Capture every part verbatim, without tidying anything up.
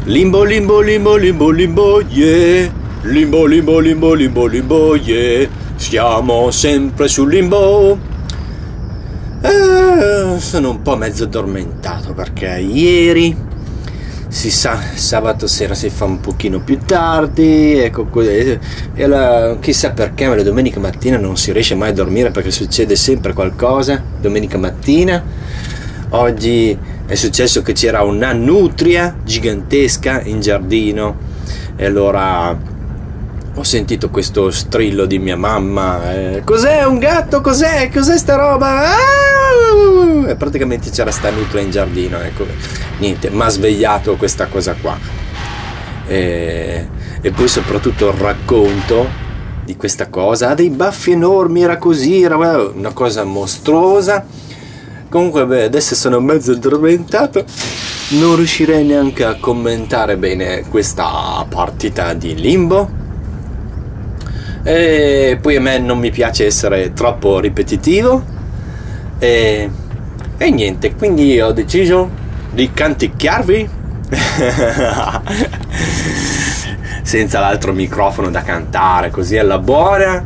Limbo, limbo, limbo, limbo, limbo, yeah. Limbo, limbo, limbo, limbo, limbo, yeah. Siamo sempre sul limbo. Eh, sono un po' mezzo addormentato perché ieri, si sa, sabato sera si fa un pochino più tardi, ecco, e allora, chissà perché, ma la domenica mattina non si riesce mai a dormire perché succede sempre qualcosa. Domenica mattina, oggi è successo che c'era una nutria gigantesca in giardino e allora ho sentito questo strillo di mia mamma. Eh, cos'è un gatto? Cos'è? Cos'è sta roba? Ah! E praticamente c'era sta nutria in giardino, ecco. Niente, mi ha svegliato questa cosa qua. E, e poi soprattutto il racconto di questa cosa. Ha dei baffi enormi, era così, era una cosa mostruosa. Comunque, beh, adesso sono mezzo addormentato. Non riuscirei neanche a commentare bene questa partita di Limbo. E poi a me non mi piace essere troppo ripetitivo. E, e niente, quindi ho deciso di canticchiarvi senza l'altro microfono da cantare, così alla buona.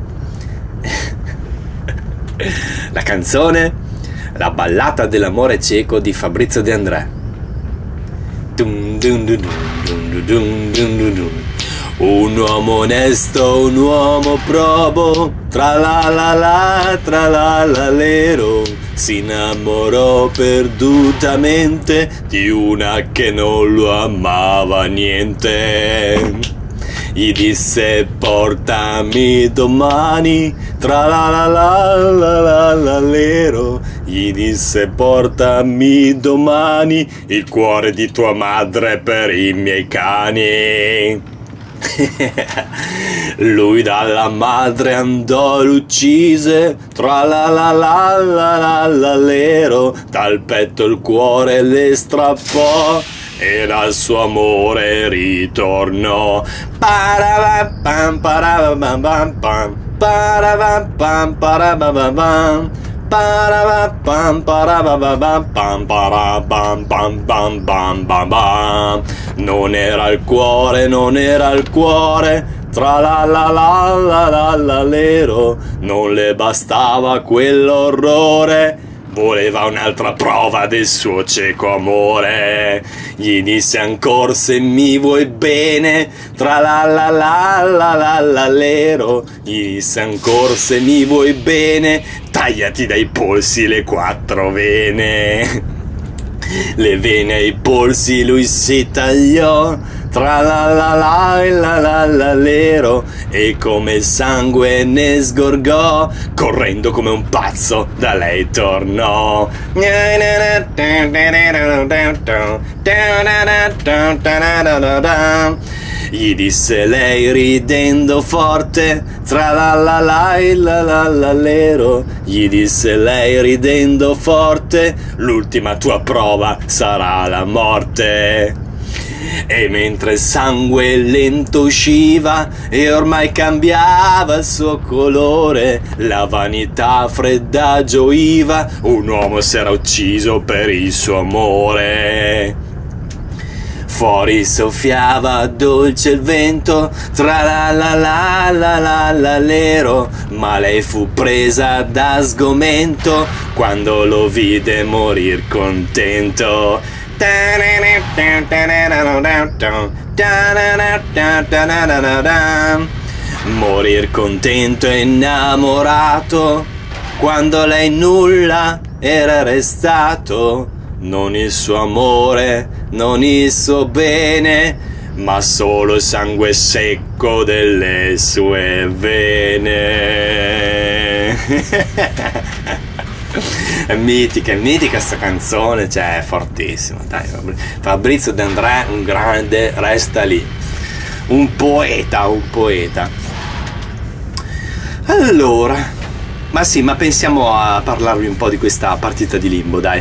La canzone La ballata dell'amore cieco di Fabrizio De André. Dun dun dun dun dun dun dun dun. Un uomo onesto, un uomo probo, tra la la la, tra la la lero, si innamorò perdutamente di una che non lo amava niente. Gli disse portami domani, tra la la la la la la lero. Gli disse portami domani il cuore di tua madre per i miei cani. Lui dalla madre andò, l'uccise, tra la la la la la la lero, dal petto il cuore le strappò e dal suo amore ritornò. Parabam parabam pam pam, parabam pam parabam pam, parabam parabam pam parabam pam pam pam pam pam. Non era il cuore, non era il cuore, tra la la la la la la lero, non le bastava quell'orrore, voleva un'altra prova del suo cieco amore. Gli disse ancora se mi vuoi bene, tra la la la la la la lero. Gli disse ancora se mi vuoi bene, tagliati dai polsi le quattro vene. Le vene ai polsi lui si tagliò, tra la la la la la la lero, e come il sangue ne sgorgò, correndo come un pazzo da lei tornò. Gli disse lei ridendo forte, tra la la la la la la lero. Gli disse lei ridendo forte, l'ultima tua prova sarà la morte. E mentre il sangue lento usciva e ormai cambiava il suo colore, la vanità fredda gioiva, un uomo s'era ucciso per il suo amore. Fuori soffiava dolce il vento, tra la la la la la la lero, ma lei fu presa da sgomento quando lo vide morir contento. Morir contento e innamorato, quando lei nulla era restato, non il suo amore, non il suo bene, ma solo il sangue secco delle sue vene. È mitica, è mitica sta canzone, cioè è fortissima, dai. Fabrizio De André, un grande, resta lì, un poeta, un poeta. Allora, ma sì, ma pensiamo a parlarvi un po' di questa partita di Limbo, dai.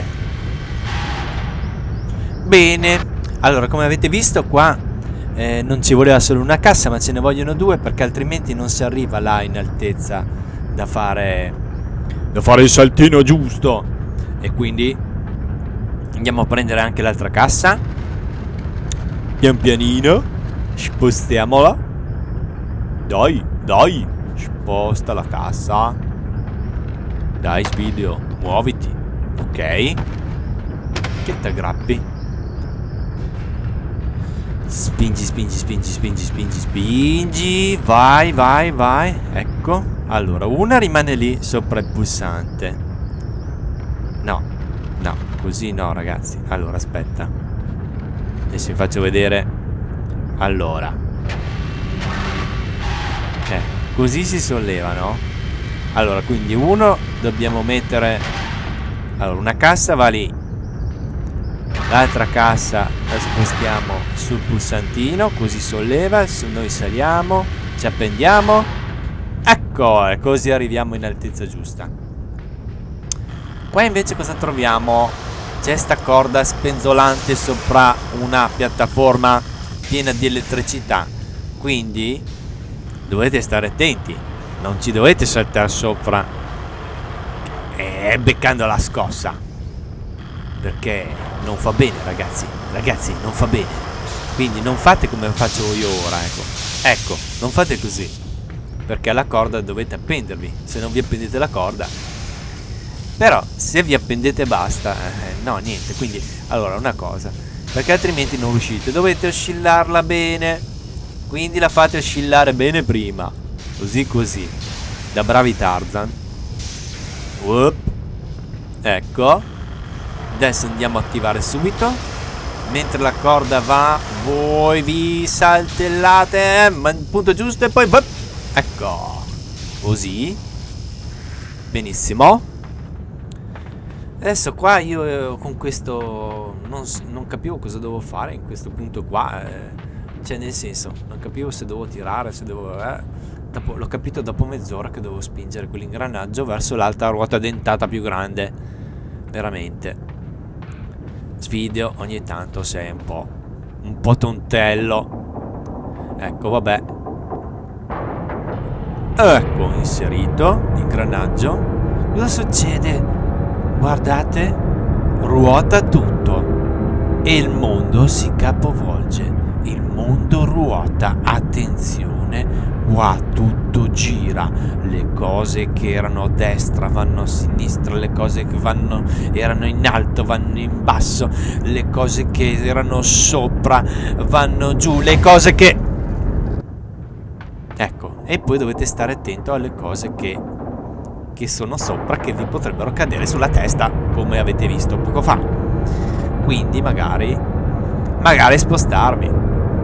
Bene, allora come avete visto qua eh, non ci voleva solo una cassa, ma ce ne vogliono due, perché altrimenti non si arriva là in altezza da fare da fare il saltino giusto. E quindi andiamo a prendere anche l'altra cassa. Pian pianino. Spostiamola. Dai, dai. Sposta la cassa. Dai, Svidio, muoviti. Ok. Che t'aggrappi? Spingi, spingi, spingi, spingi, spingi, spingi. Vai, vai, vai. Ecco. Allora, una rimane lì sopra il pulsante. No, no, così no, ragazzi. Allora, aspetta. Adesso vi faccio vedere. Allora. Eh, così si solleva, no? Allora, quindi uno dobbiamo mettere. Allora, una cassa va lì. L'altra cassa la spostiamo sul pulsantino, così solleva, noi saliamo, ci appendiamo. Ecco, e così arriviamo in altezza giusta. Qua invece cosa troviamo? C'è sta corda spenzolante sopra una piattaforma piena di elettricità. Quindi dovete stare attenti, non ci dovete saltare sopra e beccando la scossa, perché non fa bene, ragazzi. Ragazzi, non fa bene. Quindi non fate come faccio io ora, ecco. Ecco, non fate così, perché alla corda dovete appendervi. Se non vi appendete la corda. Però se vi appendete basta, eh, no, niente. Quindi, allora, una cosa, perché altrimenti non riuscite. Dovete oscillarla bene. Quindi la fate oscillare bene prima. Così così. Da bravi Tarzan. Whoop. Ecco. Adesso andiamo a attivare subito. Mentre la corda va, voi vi saltellate, ma il punto giusto e poi... Ecco. Così. Benissimo. Adesso qua io eh, con questo... Non, non capivo cosa dovevo fare in questo punto qua. Eh, cioè nel senso, non capivo se dovevo tirare, se dovevo... Eh. L'ho capito dopo mezz'ora che dovevo spingere quell'ingranaggio verso l'altra ruota dentata più grande. Veramente. Svidio, ogni tanto sei un po' un po' tontello. Ecco, vabbè. Ecco, inserito l'ingranaggio. Cosa succede? Guardate, ruota tutto e il mondo si capovolge. Il mondo ruota, attenzione. Qua tutto gira, le cose che erano a destra vanno a sinistra, le cose che vanno erano in alto vanno in basso, le cose che erano sopra vanno giù, le cose che... Ecco, e poi dovete stare attento alle cose che, che sono sopra, che vi potrebbero cadere sulla testa, come avete visto poco fa. Quindi magari, magari spostarvi.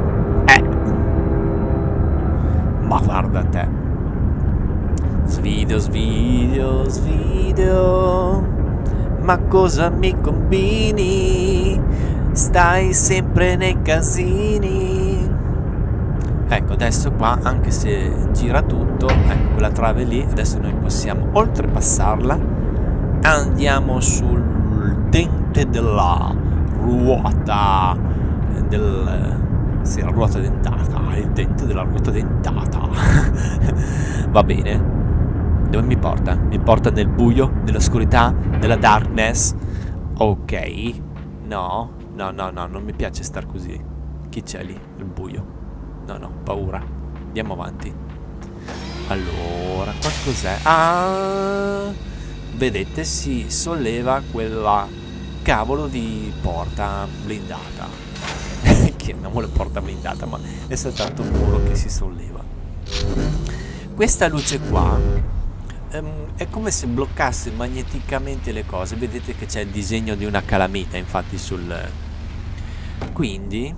Ma guarda te. Svidio, svidio, svidio. Ma cosa mi combini? Stai sempre nei casini. Ecco, adesso qua, anche se gira tutto, ecco quella trave lì, adesso noi possiamo oltrepassarla. Andiamo sul dente della ruota del... Sì, la ruota dentata, il dente della ruota dentata. Va bene. Dove mi porta? Mi porta nel buio, nell'oscurità, nella darkness. Ok. No, no, no, no, non mi piace star così. Chi c'è lì? Il buio. No, no, paura. Andiamo avanti. Allora, qua cos'è? Ah, vedete, si solleva quella cavolo di porta blindata. Chiamiamola porta blindata, ma è soltanto un muro che si solleva. Questa luce qua ehm, è come se bloccasse magneticamente le cose. Vedete che c'è il disegno di una calamita infatti sul... Quindi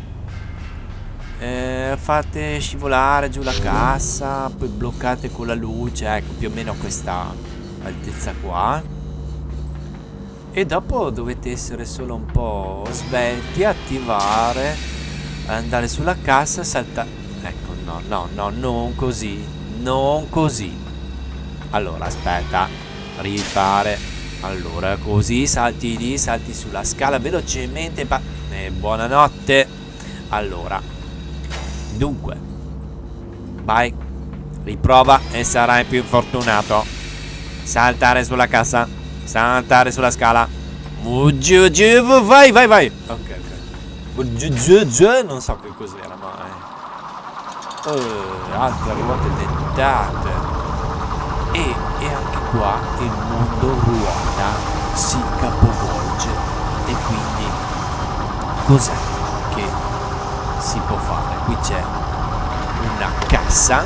eh, fate scivolare giù la cassa, poi bloccate con la luce, ecco, più o meno a questa altezza qua. E dopo dovete essere solo un po' svelti, attivare, andare sulla cassa, saltare. Ecco, no, no, no, non così, non così. Allora, aspetta, rifare. Allora, così, salti lì, salti sulla scala velocemente. E buonanotte. Allora, dunque, vai, riprova e sarai più fortunato. Saltare sulla cassa. Saltare sulla scala. Uh, giù, giù, vai, vai, vai. Ok, ok. non so che cos'era, ma eh. uh, altre ruote dentate. E, e anche qua il mondo ruota, si capovolge. E quindi cos'è che si può fare? Qui c'è una cassa,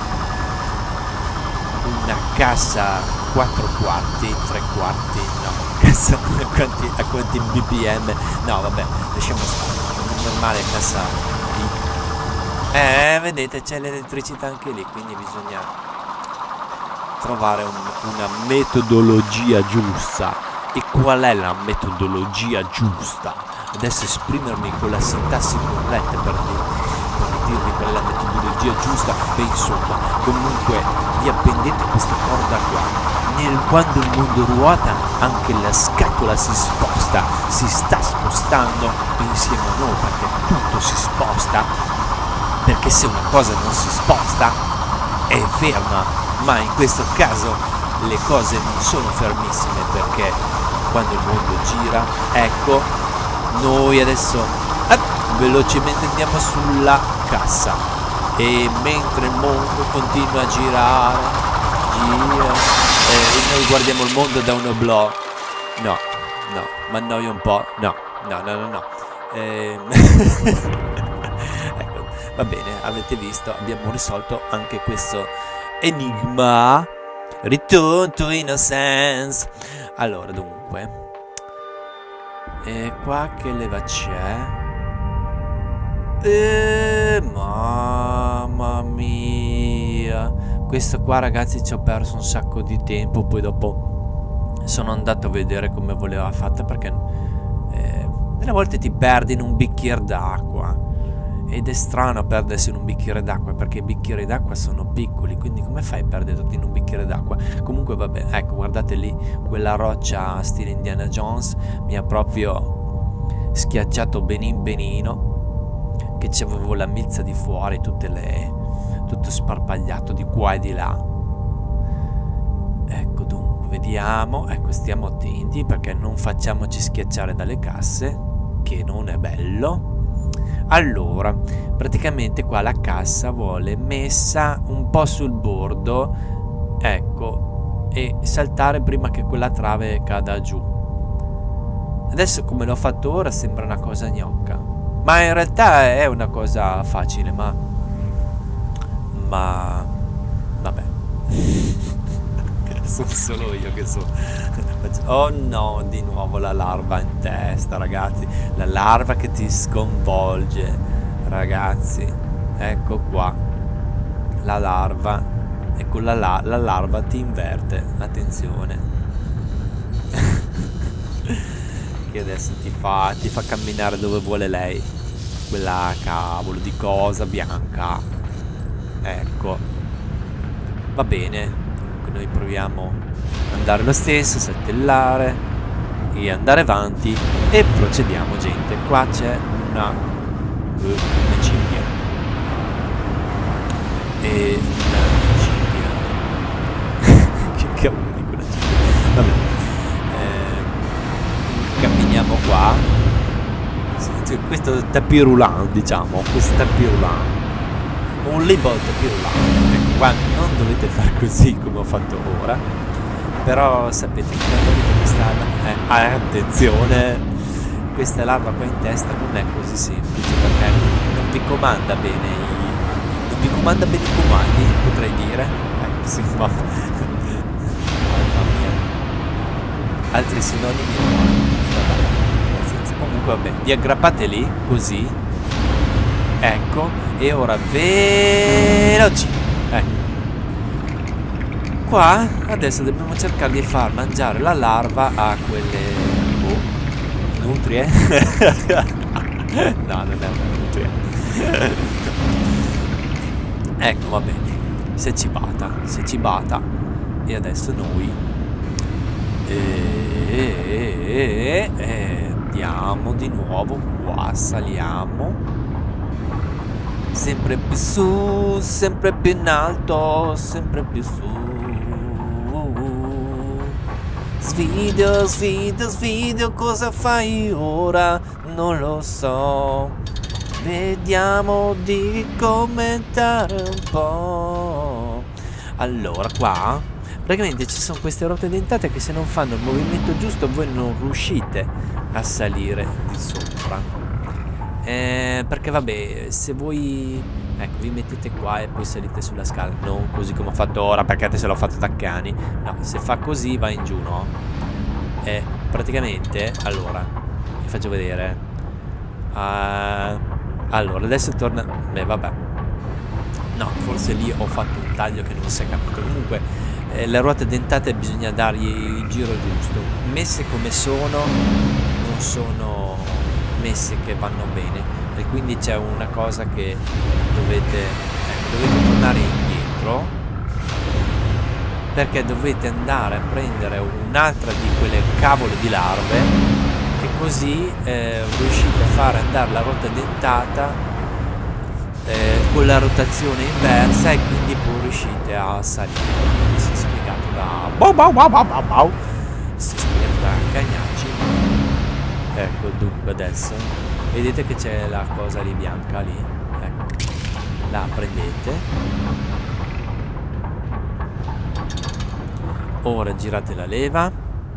una cassa quattro quarti, tre quarti, no, cassa a quanti, a quanti B P M, no vabbè, lasciamo stare, normale cassa lì. Eh, vedete, c'è l'elettricità anche lì, quindi bisogna trovare un, una metodologia giusta. E qual è la metodologia giusta? Adesso esprimermi con la sintassi corretta per, per dirvi qual è la metodologia giusta. Beh, insomma, comunque vi appendete questa corda qua. Nel, quando il mondo ruota, anche la scatola si sposta, si sta spostando insieme a noi, perché tutto si sposta. Perché se una cosa non si sposta è ferma, ma in questo caso le cose non sono fermissime, perché quando il mondo gira, ecco, noi adesso eh, velocemente andiamo sulla cassa, e mentre il mondo continua a girare, gira, e noi guardiamo il mondo da un oblò. No, no, ma annoia un po', no, no, no, no, no. Eh, ecco, va bene, avete visto, abbiamo risolto anche questo enigma. Return to innocence. Allora, dunque, e qua che leva c'è? Eh, mamma mia, questo qua, ragazzi, ci ho perso un sacco di tempo. Poi dopo sono andato a vedere come voleva fatta, perché eh, delle volte ti perdi in un bicchiere d'acqua. Ed è strano perdersi in un bicchiere d'acqua, perché i bicchieri d'acqua sono piccoli, quindi come fai a perderti in un bicchiere d'acqua? Comunque vabbè, ecco, guardate lì, quella roccia stile Indiana Jones mi ha proprio schiacciato benin benino, che c'avevo la milza di fuori, tutte le, tutto sparpagliato di qua e di là. Ecco, dunque, vediamo, ecco, stiamo attenti, perché non facciamoci schiacciare dalle casse, che non è bello. Allora, praticamente qua la cassa vuole messa un po' sul bordo, ecco, e saltare prima che quella trave cada giù. Adesso come l'ho fatto ora sembra una cosa gnocca, ma in realtà è una cosa facile, ma... ma... vabbè. Sono solo io che so. Oh no, di nuovo la larva in testa, ragazzi. La larva che ti sconvolge, ragazzi. Ecco qua la larva. E con la, la, la larva ti inverte. Attenzione. Che adesso ti fa, ti fa camminare dove vuole lei. Quella cavolo di cosa bianca. Ecco. Va bene. Noi proviamo ad andare lo stesso, saltellare e andare avanti, e procediamo, gente. Qua c'è una, uh, una cinghia e una cinghia. Che cavolo di quella cinghia? Vabbè, eh, camminiamo qua. Questo tapis roulant, diciamo, questo tapis roulant, un libero tapis roulant. Qua non dovete fare così come ho fatto ora, però sapete che quando avete questa eh, eh, attenzione, questa larva qua in testa non è così semplice, perché non vi comanda bene i, non vi comanda bene i comandi, potrei dire. Ecco, sì, ma mamma mia, altri sinonimi no. Comunque vabbè, vi aggrappate lì così, ecco, e ora veloci. Ecco. Qua adesso dobbiamo cercare di far mangiare la larva a quelle oh, nutrie. No, non è una nutria. Ecco, va bene. Si è cibata, si è cibata. E adesso noi e, e, e, e, andiamo di nuovo qua, saliamo. Sempre più su, sempre più in alto, sempre più su. Sfido, sfido, sfido, cosa fai ora? non lo so. Vediamo di commentare un po'. Allora, qua praticamente ci sono queste ruote dentate che se non fanno il movimento giusto voi non riuscite a salire di sopra. Eh, perché vabbè, se voi, ecco, vi mettete qua e poi salite sulla scala, non così come ho fatto ora, perché adesso l'ho fatto da cani. No, se fa così va in giù, no? E praticamente, allora, vi faccio vedere. Uh, allora, adesso torna. Beh, vabbè. No, forse lì ho fatto un taglio che non si è capito. Comunque, eh, le ruote dentate bisogna dargli il giro giusto. Messe come sono, non sono messe che vanno bene. E quindi c'è una cosa che dovete, ecco, dovete tornare indietro, perché dovete andare a prendere un'altra di quelle cavolo di larve, che così eh, riuscite a fare andare la ruota dentata Eh, con la rotazione inversa, e quindi poi riuscite a salire. Mi si è spiegato da bow bow bow bow bow bow. Si è spiegato da Cagnacci. Ecco, dunque adesso vedete che c'è la cosa lì bianca lì, ecco, la prendete, ora girate la leva,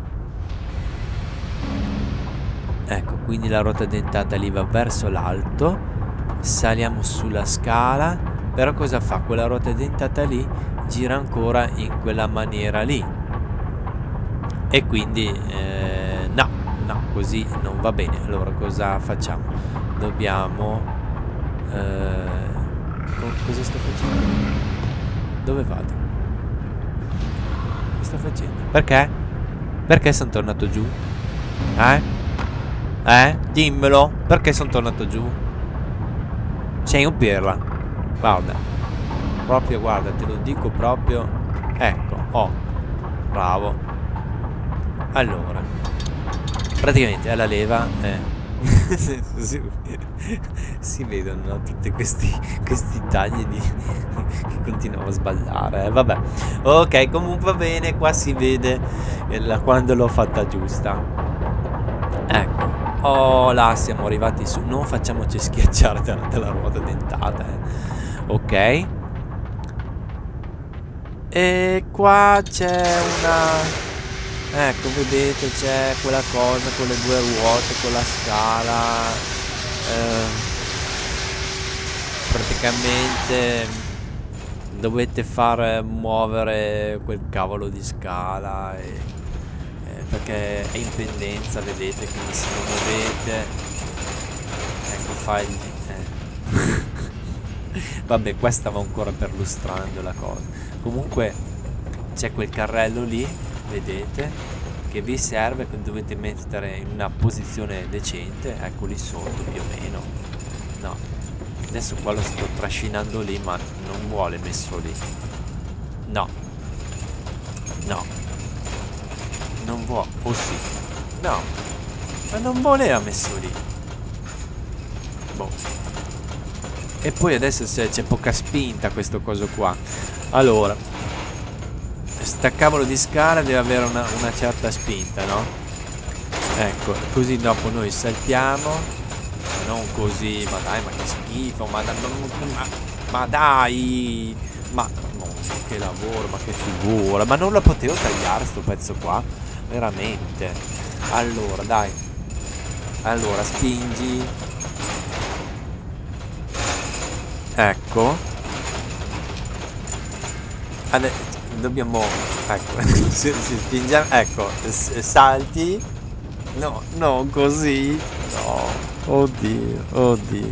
ecco, quindi la ruota dentata lì va verso l'alto. Saliamo sulla scala, però cosa fa? Quella ruota dentata lì gira ancora in quella maniera lì, e quindi eh, no, no, così non va bene. Allora cosa facciamo? Dobbiamo eh, cosa sto facendo? Dove vado? Che sto facendo? Perché? Perché sono tornato giù? Eh? Eh? Dimmelo, perché sono tornato giù? Sei un pirla, guarda, proprio, guarda, te lo dico proprio, ecco, oh, bravo. Allora, praticamente alla leva eh, si, si vedono, no? Tutti questi, questi tagli di, che continuano a sballare, eh, vabbè. Ok, comunque va bene, qua si vede la, quando l'ho fatta giusta, ecco. Oh, là siamo arrivati su. Non facciamoci schiacciare dalla, dalla ruota dentata, eh. Ok. E qua c'è una, ecco, vedete, c'è quella cosa con le due ruote, con la scala, eh, praticamente dovete far muovere quel cavolo di scala, e perché è in pendenza, vedete, quindi se lo muovete, ecco, fa il eh. Vabbè, qua stavo ancora perlustrando la cosa. Comunque c'è quel carrello lì, vedete, che vi serve, che dovete mettere in una posizione decente, ecco lì sotto più o meno. No, adesso qua lo sto trascinando lì, ma non vuole messo lì. No, no, non vuole, o sì, no, ma non voleva messo lì. Boh. E poi adesso c'è poca spinta questo coso qua. Allora, sta cavolo di scala deve avere una, una certa spinta, no? Ecco, così dopo noi saltiamo. Ma non così, ma dai, ma che schifo, ma, da, ma, ma dai, ma no, che lavoro, ma che figura, ma non la potevo tagliare sto pezzo qua, veramente. Allora, dai, allora spingi, ecco, adesso dobbiamo, ecco, si, si spinge, ecco, salti, no, no, così, no. Oddio, oddio,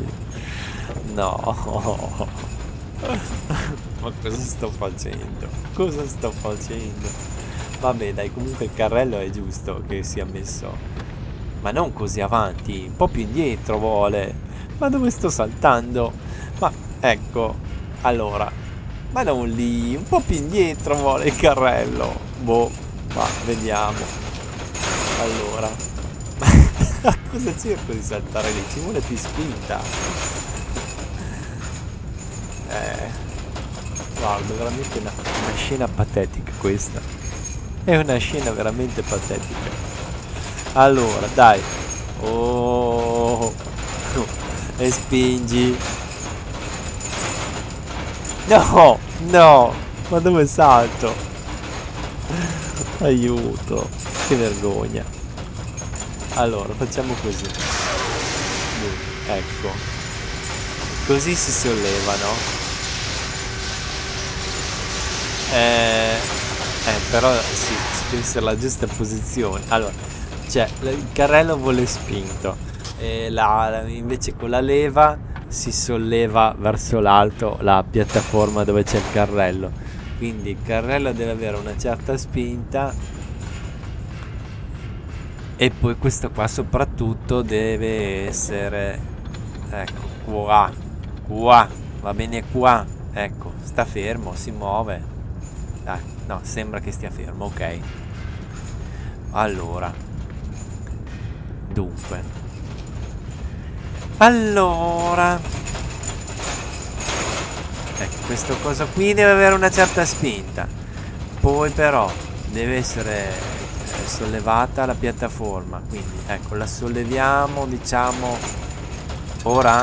no. Ma cosa sto facendo? Cosa sto facendo? Vabbè, dai, comunque il carrello è giusto che sia messo, ma non così avanti, un po' più indietro vuole. Ma dove sto saltando? Ma ecco, allora, ma non lì, un po' più indietro vuole il carrello. Boh, ma vediamo. Allora, a cosa cerco di saltare lì? Ci vuole più spinta. Eh, guarda, veramente una, una scena patetica questa. È una scena veramente patetica. Allora, dai. Oh, no. E spingi. No, no. Ma dove salto? Aiuto. Che vergogna. Allora, facciamo così. Ecco. Così si sollevano. Eh, eh però sì, si deve essere la giusta posizione. Allora, cioè, il carrello vuole spinto. E la, la- invece con la leva si solleva verso l'alto la piattaforma dove c'è il carrello. Quindi il carrello deve avere una certa spinta. E poi questo qua soprattutto deve essere, ecco, qua, qua, va bene qua, ecco, sta fermo, si muove. Dai, no, sembra che stia fermo, ok. Allora, dunque, allora, ecco, questo cosa qui deve avere una certa spinta. Poi però deve essere sollevata la piattaforma, quindi ecco, la solleviamo, diciamo ora,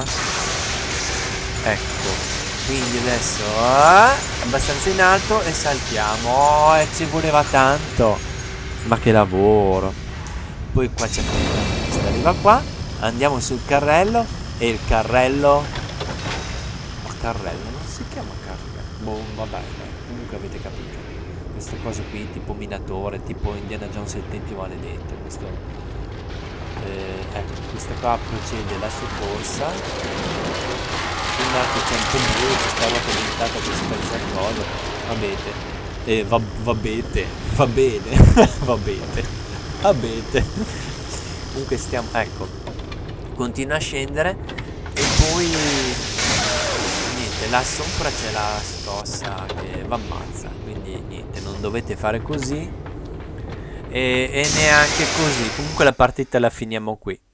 ecco, quindi adesso eh, abbastanza in alto e saltiamo. Oh, e ci voleva tanto, ma che lavoro. Poi qua c'è questa arriva qua, andiamo sul carrello e il carrello, ma carrello non si chiama carrello, boh, vabbè, dai, comunque avete capito. Questo coso qui tipo minatore, tipo Indiana Jones e il Tempio Maledetto. Questo eh, ecco, questa qua procede la soccorsa fino a che c'è un po' buio, questa roba è diventata questa pezza di cosa. Vabbete, eh, va, va bene, va bene, va bene, va bene. Comunque stiamo, ecco, continua a scendere e poi niente, là sopra c'è la scossa che va ammazza, quindi niente, non dovete fare così e, e neanche così. Comunque la partita la finiamo qui.